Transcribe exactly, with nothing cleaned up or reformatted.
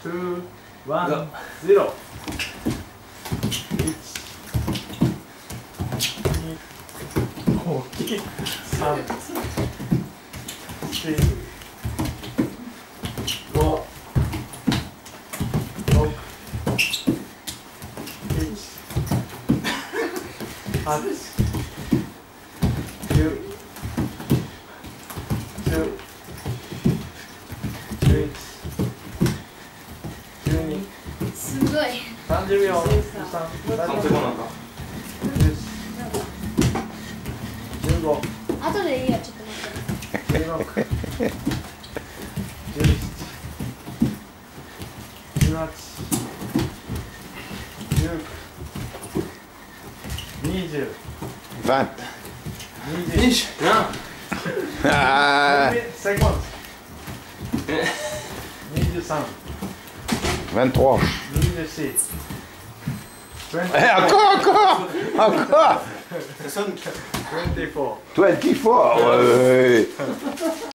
two, one, zero. one, two, three, four, five, すごい。 さんじゅうびょう。 完成後なんか。 じゅうご。 後でいいよ、ちょっと待って。 じゅうろく。じゅうなな。じゅうはち。じゅうきゅう。にじゅう。 vingt. にじゅう。 Ah, セコンド。にじゅうさん。 vingt-trois. にじゅうよん。 Eh, encore, encore, encore. Ça sonne. vingt-quatre. twenty-four. Ouais.